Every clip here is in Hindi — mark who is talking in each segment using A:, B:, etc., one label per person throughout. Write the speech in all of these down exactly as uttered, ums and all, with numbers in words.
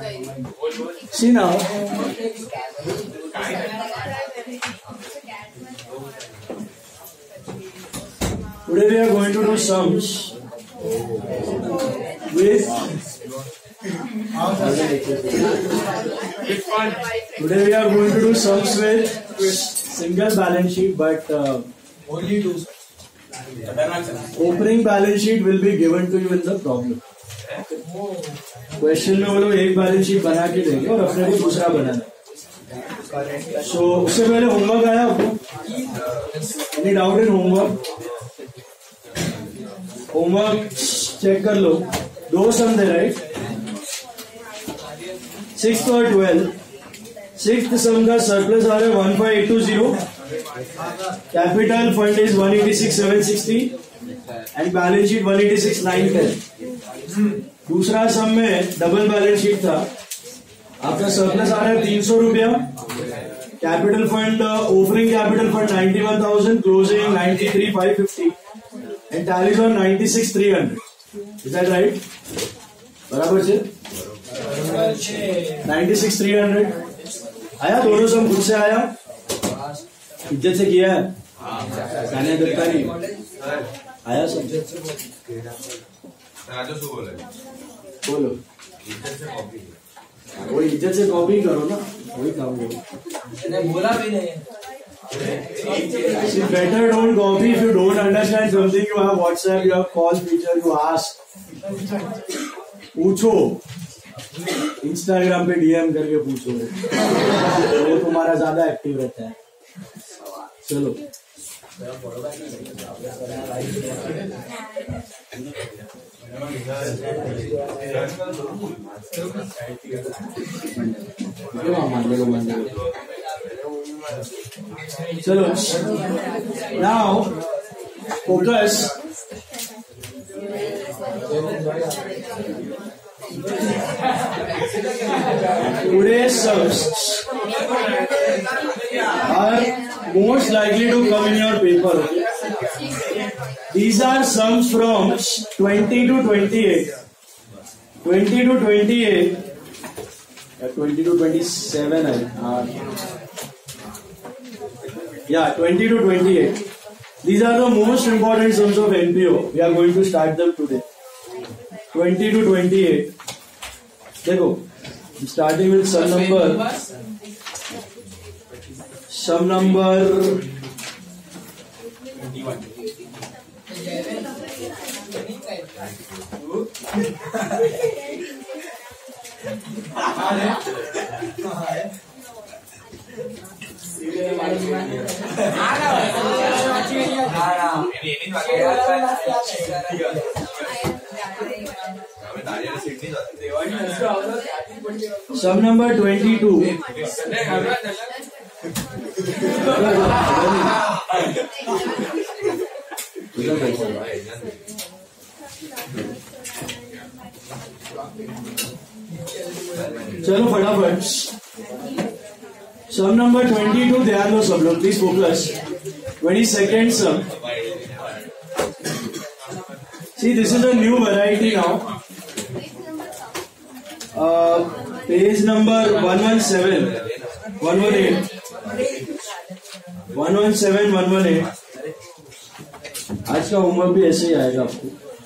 A: See now. Today we are going to do sums with Today we are going to do sums with single balance sheet, but uh, only two. Opening balance sheet will be given to you in the problem. Question में वो लोग एक बैलेंस शीट बना के देंगे और अपने को दूसरा बनाना। सो उससे पहले होमवर्क आया आपको? Any doubt in homework? Homework check कर लो। दो सम दे राइट, सिक्स और ट्वेल्व। सिक्स सम का सरप्लस आ रहा है one five eight two zero, capital fund is one eighty six seven sixty and balance sheet one eighty six nine ten. दूसरा सम में डबल बैलेंस शीट था, आपका सरप्लस आ रहा है तीन सौ रुपया, capital fund opening capital fund ninety one thousand, closing ninety three five fifty and tallies on ninety six three hundred. Is that right? बराबर से नाइन्टी सिक्स थ्री हंड्रेड आया। दोनों सम खुद से आया, इज्जत से किया है, कहने देता नहीं आया सब। बोलो, वो इज्जत से कॉपी करो ना, वही काम करो। बोला भी नहीं। Better don't copy if you don't understand something. You have WhatsApp, you have call feature, you ask. पूछो, Instagram पे डीएम करके पूछो, वो तुम्हारा ज्यादा एक्टिव रहता है। चलो चलो now focus. Today's sums are most likely to come in your paper. These are sums from twenty to twenty-eight. twenty to twenty-eight. twenty to twenty-seven. Uh, yeah, twenty to twenty-eight. These are the most important sums of N P O. We are going to start them today. twenty to twenty-eight. देखो, starting with sum number. Sum number twenty-one. Sum number twenty-two. चलो फटाफट। सम नंबर ट्वेंटी टू, ध्यान दो सब लोग, please focus. Twenty second sum. See this is a new variety now. Page number one one seven, one one eight, one one seven, one one eight. आज का होमवर्क भी ऐसे ही आएगा आपको।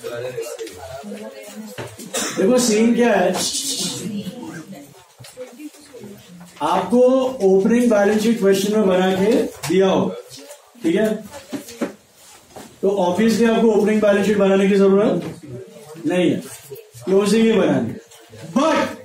A: देखो सीन क्या है, आपको ओपनिंग बैलेंस शीट क्वेश्चन में बना के दिया होगा, ठीक है? तो ऑब्वियसली आपको ओपनिंग बैलेंस शीट बनाने की जरूरत नहीं है, क्लोजिंग ही बनानी। But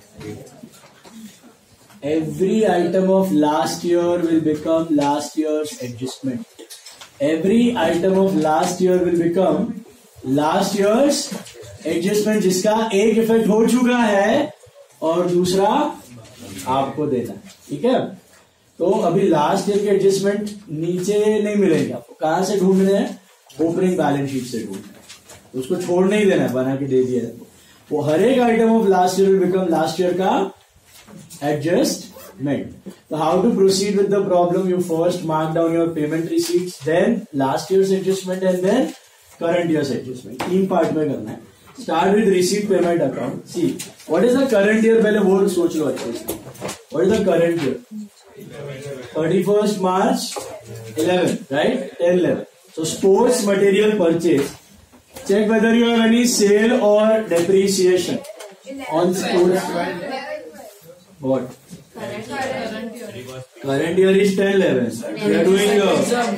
A: every item of last year will become last year's adjustment. Every item of last year will become last year's adjustment, जिसका एक इफेक्ट हो चुका है और दूसरा आपको देना है, ठीक है? तो अभी लास्ट ईयर के एडजस्टमेंट नीचे नहीं मिलेंगे आपको, कहां से ढूंढने हैं? ओपनिंग बैलेंस शीट से ढूंढना है, उसको छोड़ नहीं देना है, बना के दे दिया है। वो हर एक item of last year will become last year का adjustment. So how to proceed with the problem? You first mark down your payment receipts, then last year's adjustment and then current year's adjustment. तीन पार्ट में करना है। Start with receipt payment account. See what is the current year, पहले वो सोच लो अच्छे से. What is the current year? Thirty first March eleven, right? Ten eleven. So sports material purchase. Check whether you have any sale or depreciation on sports. What? Current year is ten eleven. We are doing uh,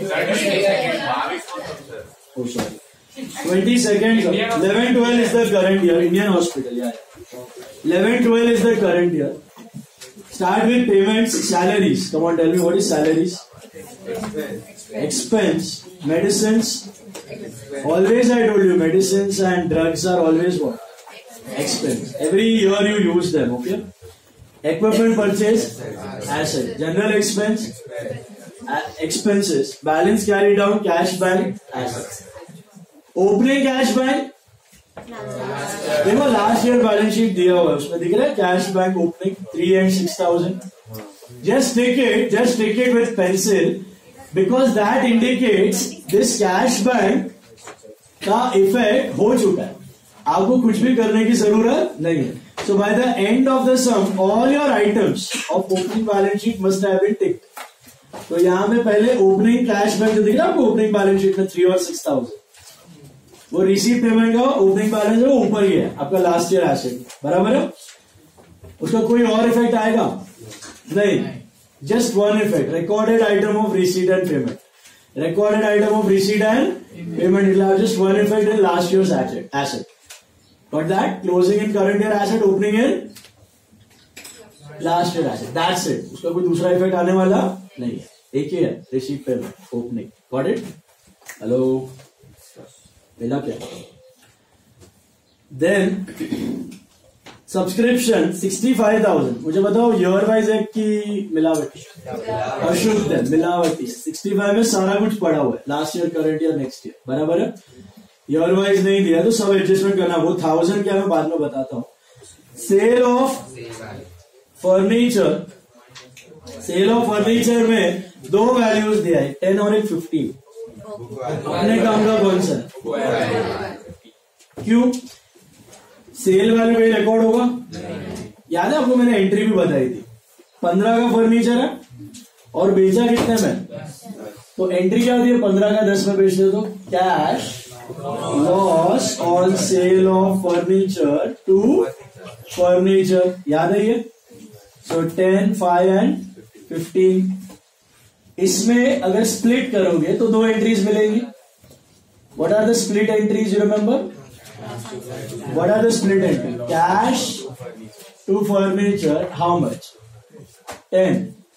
A: oh sorry. twenty seconds. eleven twelve is the current year. Indian hospital. Yeah. eleven twelve is the current year. Start with payments, salaries. Come on, tell me what is salaries? Expense. Medicines. Always I told you, medicines and drugs are always what? Expense. Every year you use them, okay? Equipment purchase, asset. General expense, expenses. Balance carried down, cash bank, assets. Opening cash bank. देखो लास्ट ईयर बैलेंस शीट दिया हुआ है, उसमें दिख रहा है cash bank opening three and six thousand. Just take it, just take it with pencil, because that indicates this cash bank का इफेक्ट हो चुका है. आपको कुछ भी करने की जरूरत नहीं है. So by the end of the sum all your items of opening balance sheet must have been ticked. तो यहां पे पहले ओपनिंग कैश बैंक जो दिख रहा है आपको ओपनिंग बैलेंस शीट में थ्री और सिक्स थाउजेंड, वो रिसीव पेमेंट का ओपनिंग बैलेंस है वो ऊपर ही है आपका लास्ट ईयर एसेट, बराबर है. उसका कोई और इफेक्ट आएगा नहीं, just one effect, recorded item of receipt and payment. Recorded item of receipt and payment will have just one effect in last year's asset. Asset. Got that? Closing in current year asset, opening in last year asset. That's it. उसका कोई दूसरा इफेक्ट आने वाला नहीं है. एक ही है, receipt payment, opening. Got it? Hello. मिला क्या? Then subscription sixty five thousand. मुझे बताओ ईयर वाइज है कि मिलावटी? अशुद्ध है, मिलावटी. सिक्सटी फाइव में सारा कुछ पड़ा हुआ है, last year, current year, next year, बराबर है. ईयर वाइज नहीं दिया तो सब एडजस्टमेंट करना. वो थाउजेंड क्या मैं बाद में बताता हूँ. Sale of furniture, sale of furniture में दो वैल्यूज दिया है, टेन और एक फिफ्टीन. अपने काम का कौन सा है? क्यों? सेल वैल्यू कहीं रिकॉर्ड होगा? याद है आपको मैंने एंट्री भी बताई थी. पंद्रह का फर्नीचर है और बेचा कितने में? तो एंट्री क्या होती है? पंद्रह का दस में बेच दे तो cash loss on sale of furniture to furniture. याद है ये? So ten, five and fifteen. इसमें अगर स्प्लिट करोगे तो दो एंट्रीज मिलेंगी. What are the split entries? You remember? What are the split entries? Cash to furniture, how much? ten.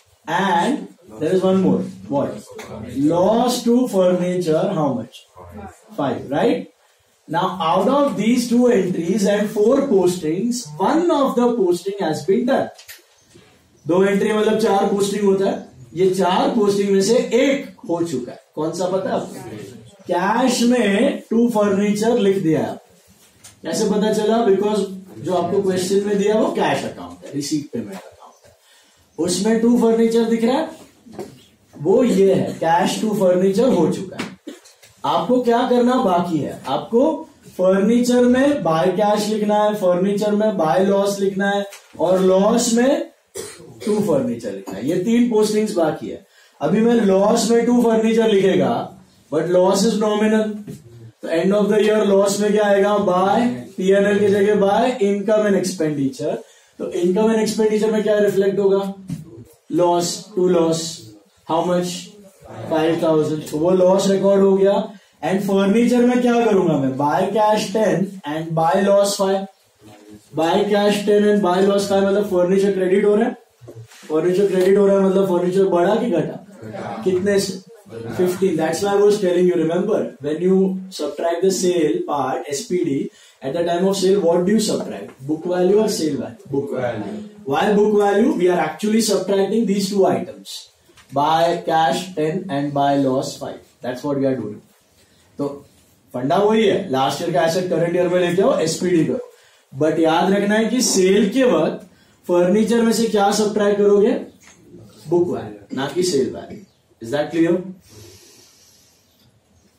A: And there is one more. What? Loss to furniture, how much? five, right? Now out of these two entries and four postings, one of the posting has been done. दो एंट्री मतलब चार पोस्टिंग होता है. ये चार पोस्टिंग में से एक हो चुका है. कौन सा पता है आपको? कैश में टू फर्नीचर लिख दिया है. कैसे पता चला? बिकॉज जो आपको क्वेश्चन में दिया वो कैश अकाउंट है, रिसीट पेमेंट अकाउंट है. उसमें टू फर्नीचर दिख रहा है, वो ये है, कैश टू फर्नीचर हो चुका है. आपको क्या करना बाकी है? आपको फर्नीचर में बाय कैश लिखना है, फर्नीचर में बाय लॉस लिखना है और लॉस में टू फर्नीचर लिखना है. ये तीन पोस्टिंग्स बाकी है. अभी मैं लॉस में टू फर्नीचर लिखेगा बट लॉस इज नॉमिनल. तो end of the year loss में क्या आएगा? बाय पीएनएल की जगह बाय इनकम एंड एक्सपेंडिचर. तो इनकम एंड एक्सपेंडिचर में क्या रिफ्लेक्ट होगा? Loss to loss. How much? Five thousand. तो वो लॉस रिकॉर्ड हो गया. एंड फर्नीचर में क्या करूंगा मैं? By cash ten and by loss five. By cash ten and by loss five मतलब फर्नीचर क्रेडिट हो रहा है. फर्नीचर क्रेडिट हो रहा है मतलब फर्नीचर बढ़ा कि घटा? कितने से? fifteen. That's why I was telling you, remember, when you subtract the sale part, S P D, at the time of sale, what do you subtract? Book value or sale value? Book value. Why book value? We are actually subtracting these two items. Buy cash ten and buy loss five. That's what we are doing. तो फंडा वही है, लास्ट ईयर का एसेट करंट ईयर में लेके आओ, एसपीडी करो. बट याद रखना है कि सेल के वक्त फर्नीचर में से क्या सब्ट्रैक्ट करोगे? बुक वैल्यू, ना कि sale value. Is that clear?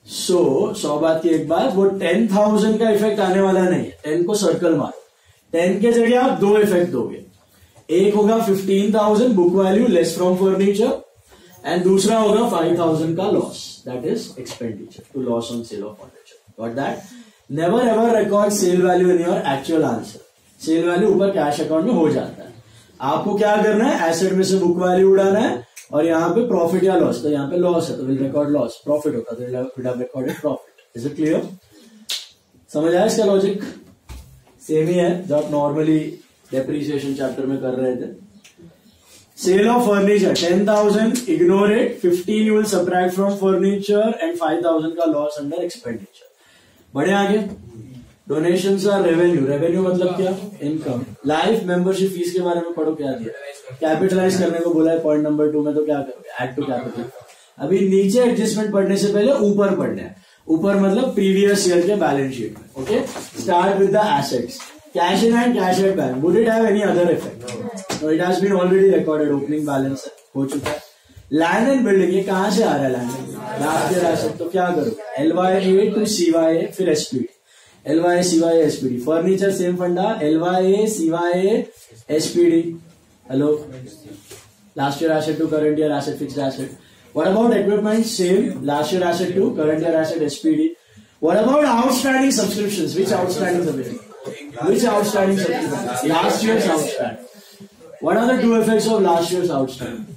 A: So so, सौ बात की एक बात, वो टेन थाउजेंड का इफेक्ट आने वाला नहीं है। टेन को सर्कल मारो, टेन के जगह आप दो इफेक्ट दोगे। एक होगा fifteen thousand book value less from furniture, and दूसरा होगा फाइव थाउजेंड का loss, that is expenditure to loss on sale of furniture. Got that? Never ever record sale value in your actual answer. Sale value ऊपर कैश अकाउंट में हो जाता है। आपको क्या करना है, एसेट में से बुक वैल्यू उड़ाना है, और यहाँ पे प्रॉफिट या लॉस, तो यहाँ पे लॉस है तो विल रिकॉर्ड लॉस, प्रॉफिट होता तो will have recorded profit. Is it clear? समझ आया इसका लॉजिक? सेम ही है जो आप नॉर्मली डेप्रिसिएशन चैप्टर में कर रहे थे। Sale of furniture ten thousand, ignore it, fifteen you will subtract from furniture, and five thousand का लॉस अंडर एक्सपेंडिचर। बढ़े आगे। Donations are revenue. रेवेन्यू मतलब क्या? इनकम। लाइफ मेंबरशिप फीस के बारे में पढ़ो, क्या दिया? कैपिटलाइज करने को बोला है पॉइंट नंबर टू में, तो क्या करोगे? Add to capital. अभी नीचे एडजस्टमेंट पढ़ने से पहले ऊपर पढ़ना है। ऊपर मतलब प्रीवियस ईयर के बैलेंस शीट में। Okay, start with the assets. Cash in hand, cash at bank. Would it have any other effect? No, it has been already recorded. Opening balance हो चुका है। लैंड एंड बिल्डिंग, ये कहां से आ रहा है? लैंड लास्ट ईयर एसेट, तो क्या करोगे? L Y A to C Y A, फिर SPD. L Y A C Y A SPD. Furniture same funda, L Y A C Y A SPD. Hello, last year asset to current year asset, fixed asset. What about equipment? Same, last year asset to current year asset SPD. What about outstanding subscriptions? Which outstanding subscription? Which outstanding subscription? Last year's outstanding. What are the two effects of last year's outstanding?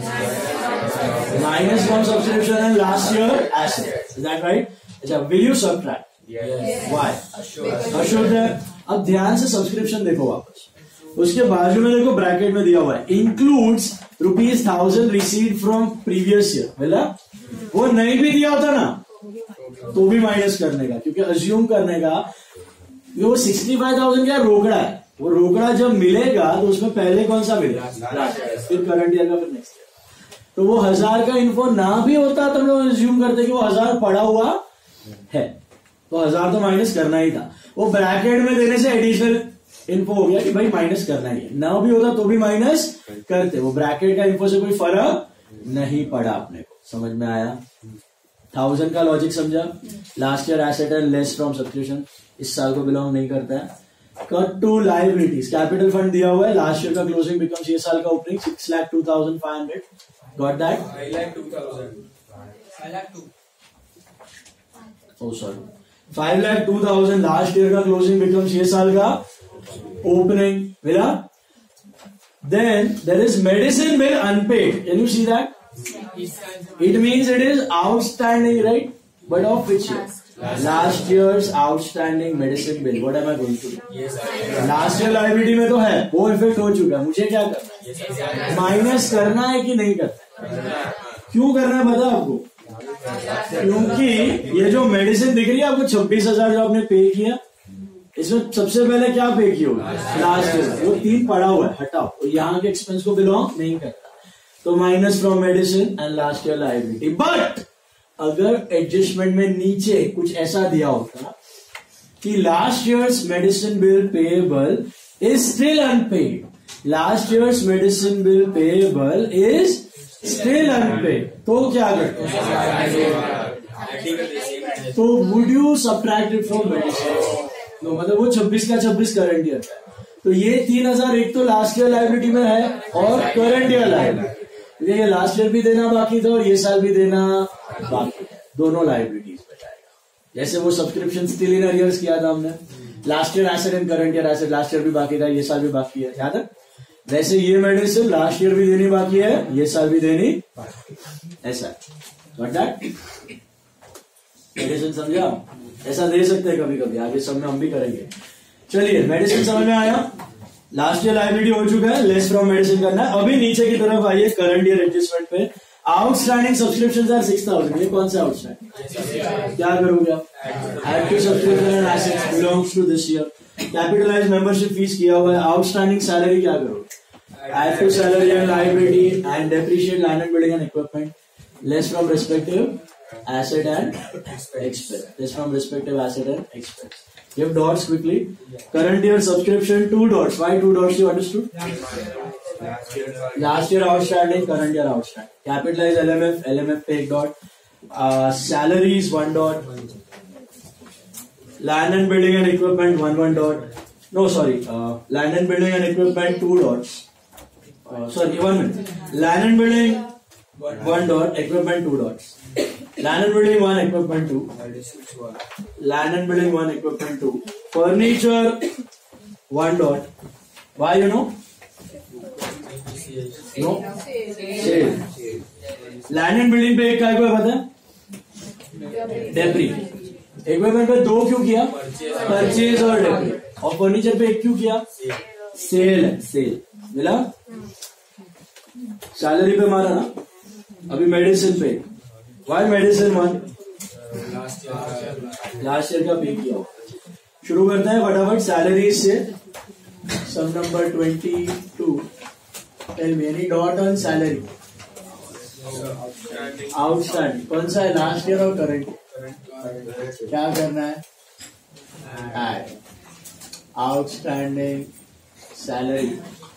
A: Minus from subscription and last year asset. Is that right? अच्छा, will you subtract? Yes. Why? Assured है। अब ध्यान से सब्सक्रिप्शन देखो वापस, उसके बाजू में देखो ब्रैकेट में दिया हुआ है includes rupees thousand receive from previous year. बोला वो नहीं भी दिया होता ना तो भी माइनस करने का, क्योंकि अज्यूम करने का वो सिक्सटी फाइव थाउजेंड का रोकड़ा है। वो रोकड़ा जब मिलेगा तो उसमें पहले कौन सा मिलेगा? फिर करंट ईयर का, फिर नेक्स्ट ईयर। तो वो हजार का इन्फो ना भी होता तो हम लोग अज्यूम करते कि वो हजार पड़ा हुआ है, तो हजार तो माइनस करना ही था। वो ब्रैकेट में देने से एडिशनल इन्फो हो गया कि भाई माइनस करना ही है। ना भी होता तो भी माइनस करते। वो ब्रैकेट का इन्फो से कोई फर्क नहीं पड़ा अपने को। समझ में आया? थाउजेंड का लॉजिक समझा? Last year asset and less from subscription, इस साल को बिलोंग नहीं करता है। Cut to liabilities, capital fund दिया हुआ है, लास्ट ईयर का क्लोजिंग बिकम्स ये साल का opening six lakh two thousand five hundred. Got that? I like two thousand. I like two. Oh sorry. Five lakh two thousand last year का closing becomes ये साल का opening. मिला? Then there is medicine bill unpaid. Can you see that? It means it is outstanding, right? But of which year? Last year's outstanding medicine bill. What am I going to do? Yes, last year liability में तो है, वो इफेक्ट हो चुका है। मुझे क्या करना है? माइनस करना है कि नहीं करना? क्यों करना है पता आपको? क्योंकि ये जो मेडिसिन दिख रही है आपको छब्बीस हजार जो आपने पे किया, इसमें सबसे पहले क्या पे किया होगा? Last year. वो तीन पड़ा हुआ है, हटाओ, तो यहाँ के एक्सपेंस को बिलोंग नहीं करता, तो minus from medicine and last year liability. But अगर एडजस्टमेंट में नीचे कुछ ऐसा दिया होता कि last year's medicine bill payable is still unpaid, last year's medicine bill payable is still unpaid, तो क्या करते? तो would you subtract it from medicine? No, मतलब वो छब्बीस का छब्बीस करंट ईयर है, तो ये तीन हजार एक तो लास्ट ईयर लाइबिलिटी में है और करंट ईयर लाइबिलिटी, ये लास्ट ईयर भी देना बाकी था और ये साल भी देना बाकी है, दोनों लाइबिलिटीज में जाएगा। जैसे वो सब्सक्रिप्शन स्टिल इन अरियर्स किया था हमने, last year asset and current year asset, last year भी बाकी था, ये साल भी बाकी है, याद है? वैसे ये मेडिसिन लास्ट ईयर भी देनी बाकी है, ये साल भी देनी बाकी, ऐसा मेडिसिन समझा? ऐसा दे सकते हैं कभी कभी, आगे सब में हम भी करेंगे। चलिए, मेडिसिन समझ में आया? लास्ट ईयर लाइबिलिटी हो चुका है, लेस फ्रॉम मेडिसिन करना है। अभी नीचे की तरफ आइए, करंट ईयर एडजस्टमेंट पे। Outstanding subscription are six thousand, ये कौन सा आउटस्टैंडिंग? क्या करोगे आप? Add to subscription and assets belongs to this year. Capitalize membership fees किया हुआ है। आउटस्टैंडिंग सैलरी क्या करोगे? Add to salary and liability and depreciate land and building and equipment, less from respective asset and expense, this from respective asset and expense. Give dots quickly. Current year subscription, two dots. Why two dots? You understood? Last year outstanding, current year outstanding. Capitalize L M F, L M F पे एक dot. Salaries one dot, land and building and equipment one one dot, no sorry, land and building and equipment two dots, sorry one minute, land and building one dot, equipment two dots, land and building one, equipment two, land and building one, equipment two, furniture one dot, why you know, no sale, land and building पे एक काय को पता है, डेप्री, इक्विपमेंट पे दो क्यों किया, परचेज और डेप्री, और फर्नीचर पे एक क्यों किया, सेल है, सेल मिला, सैलरी पे मारा ना, अभी मेडिसिन पे, why medicine one, last year का पे किया। शुरू करते हैं फटाफट सैलरी से, sum number twenty two, tell me any dot on salary, outstanding, कौन सा है, लास्ट ईयर और करंट, क्या करना है, add outstanding salary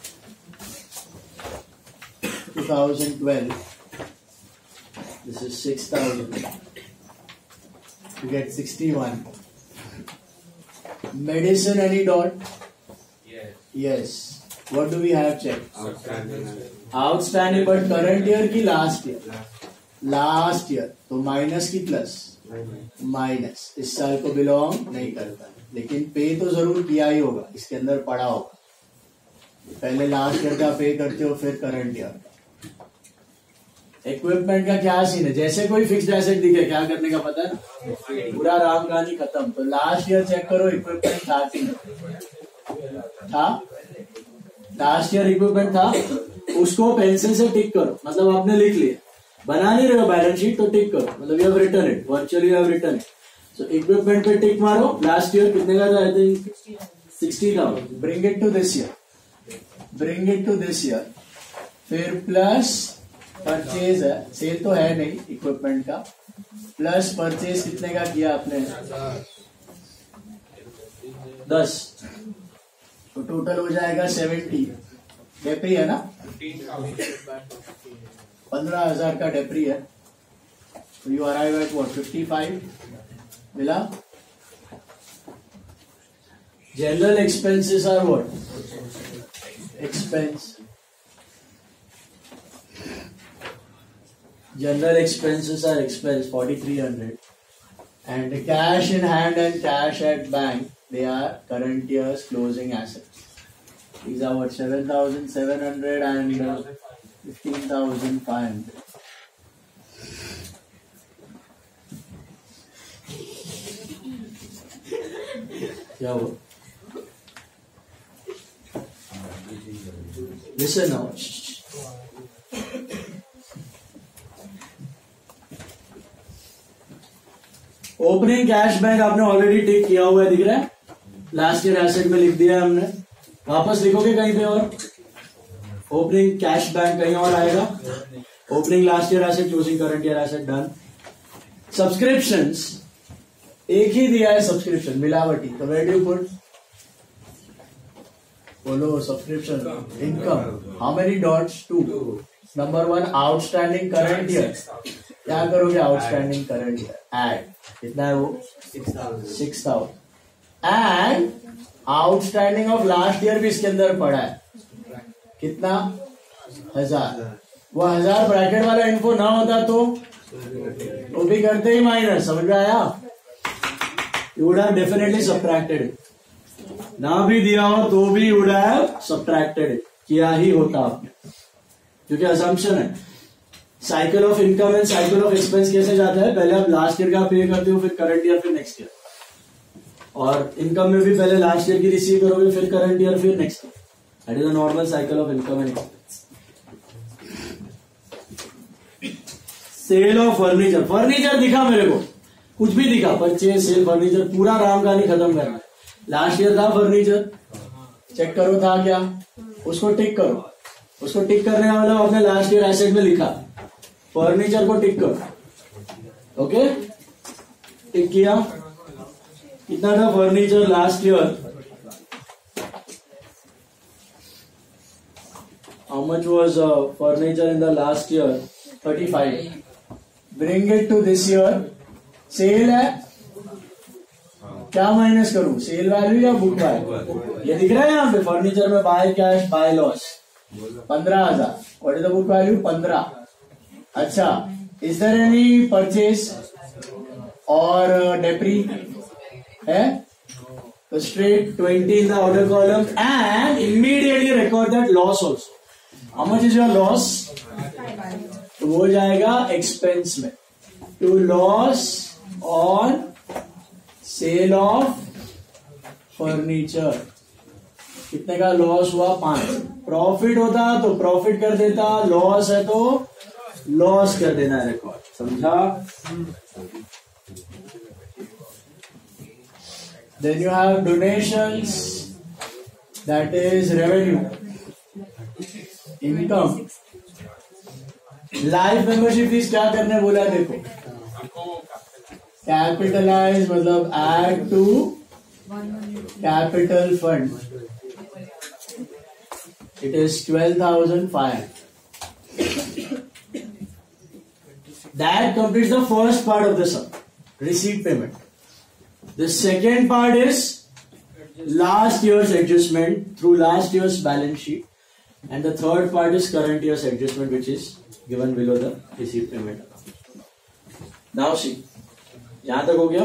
A: twenty twelve, this is six thousand, you get sixty-one. Medicine any dot, yes, yes, what do we have checked, outstanding, outstanding, but current year की last year, last year तो माइनस की प्लस, माइनस इस साल को बिलोंग नहीं करता, लेकिन पे तो जरूर किया ही होगा, इसके अंदर पड़ा होगा, पहले लास्ट ईयर का पे करते हो फिर करंट ईयर। इक्विपमेंट का क्या सीन है, जैसे कोई फिक्स्ड एसेट दिखे क्या करने का पता है, पूरा राम कहानी खत्म, तो लास्ट ईयर चेक करो इक्विपमेंट था कि था, लास्ट ईयर इक्विपमेंट था, उसको पेंसिल से टिक करो, मतलब आपने लिख लिया, बना नहीं रहे बैलेंस शीट तो टिक करो, मतलब you have written it, virtually you have written it, so equipment पे टिक मारो, लास्ट ईयर कितने का था, I think sixty thousand, bring it to this year, bring it to this year, फिर प्लस परचेज है, सेल तो है नहीं इक्विपमेंट का, प्लस परचेज कितने का किया आपने, दस, तो टोटल हो जाएगा सेवेंटी, डेप्री है ना, पंद्रह हजार का डेप्री है, तो you arrive at what, fifty five मिला। General expenses are what, expense, general expenses are expense forty-three hundred, and cash in hand and cash at bank, they are current year's closing assets. These are what, seven thousand seven hundred and uh, fifteen thousand five hundred. क्या हुआ, listen now, opening cash bank आपने ऑलरेडी टिक किया हुआ है, दिख रहा है, लास्ट ईयर एसेट में लिख दिया है हमने, वापस लिखोगे कहीं पे और, ओपनिंग कैश बैंक कहीं और आएगा, opening last year asset, closing current year asset, done. Subscriptions एक ही दिया है, सब्सक्रिप्शन मिलावटी, तो वेयर डू यू पुट, बोलो subscription income, how many dots, two, number one outstanding current year, क्या करोगे, आउटस्टैंडिंग करंट ईयर, एड, कितना है वो, six thousand, and outstanding of last year भी इसके अंदर पड़ा है, कितना, हजार, वो हजार ब्रैकेट वाला इन्फो ना होता तो वो भी करते ही माइनस, समझ में आया, you would have definitely subtracted it, ना भी दिया हो तो भी you would have subtracted it, किया ही होता आपने, क्योंकि असम्पशन है। Cycle of income and cycle of expense कैसे जाता है, पहले आप लास्ट ईयर का पे करते हो, फिर करंट ईयर, फिर नेक्स्ट ईयर, और इनकम में भी पहले लास्ट ईयर की रिसीव करोगे, फिर करंट ईयर, फिर next year, that is the normal cycle of income and expense. Sale of furniture, furniture दिखा मेरे को, कुछ भी दिखा, परचेज, सेल, फर्नीचर, पूरा राम कहानी खत्म करना है। लास्ट ईयर था फर्नीचर, चेक करो था क्या, उसको टिक करो, उसको टिक करने का मतलब आपने लास्ट ईयर एसेट में लिखा, फर्नीचर को टिक करो, ओके, टिक किया, कितना था furniture last year, how much was furniture in the last year, thirty five, bring it to this year. Sale है, क्या माइनस करूं, सेल वैल्यू या बुक वैल्यू? ये दिख रहा है यहाँ पे फर्नीचर में बाय कैश बाय लॉस पंद्रह हजार. What is the book value? पंद्रह. अच्छा, इज देयर एनी परचेज और डेप्री है? तो straight twenty in the order column and immediately record that loss also. How much is your loss? तो वो जाएगा expense में. To loss on sale of furniture. कितने का लॉस हुआ? पांच. प्रॉफिट होता तो प्रॉफिट कर देता, लॉस है तो लॉस कर देना रिकॉर्ड. समझा? Then you have donations, that is revenue, income. Life membership fees क्या करने बोला है? देखो, capitalize मतलब add to capital fund. It is twelve thousand five. That completes the first part of the sum, receipt payment. The second part is last year's adjustment through last year's balance sheet, and the third part is current year's adjustment, which is given below the receipt payment. Now see, यहां तक हो गया.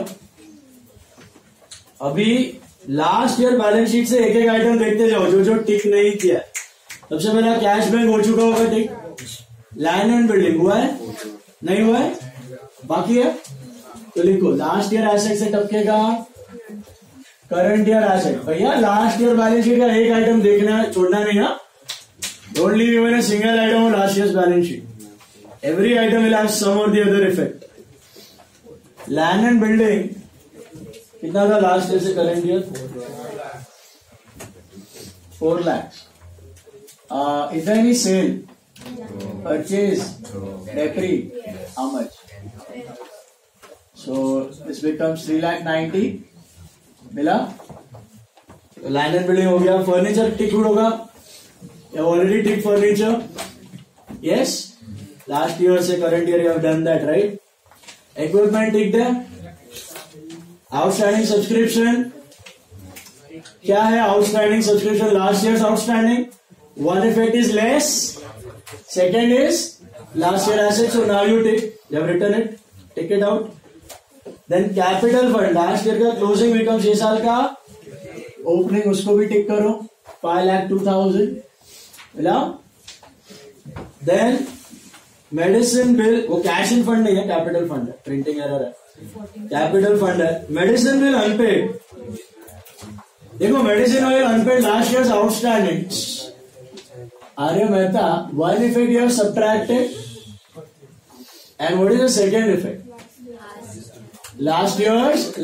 A: अभी लास्ट ईयर बैलेंस शीट से एक एक आइटम देखते जाओ जो जो टिक नहीं किया. सबसे पहला कैश बैंक हो चुका होगा टिक. लैंड एंड बिल्डिंग हुआ है? नहीं हुआ है, बाकी है. तो लिखो लास्ट ईयर एसेट से टपकेगा करंट ईयर एसेट. भैया लास्ट ईयर बैलेंस शीट का एक आइटम देखना है, छोड़ना नहीं. हाँ, don't leave even a single item of last year's balance sheet. Every item will have some और the other effect. Land and building कितना था लास्ट ईयर से current year? Four lakhs. Is there any sale, purchase, depre? How much? So this becomes three lakh ninety. मिला? लैंड एंड बिल्डिंग हो गया. फर्नीचर टिक होगा? Already tick furniture. Yes, last year से current year you have done that, right? Equipment tick है. आउटस्टैंडिंग सब्सक्रिप्शन क्या है? Outstanding subscription last year outstanding. One effect is less, second is last year asset. So now you tick, you have written it, tick it out. Then capital fund last year का क्लोजिंग बिकम छह साल का ओपनिंग, उसको भी टिक करो. फाइव लाख टू थाउजेंड मिला. देन मेडिसिन बिल, वो कैश इन फंड नहीं है, कैपिटल फंड है, प्रिंटिंग एरर है. कैपिटल फंड है. Medicine bill unpaid. देखो medicine oil unpaid last year outstanding. Arya Mehta, one effect you have subtracted and what is the second effect? Last year's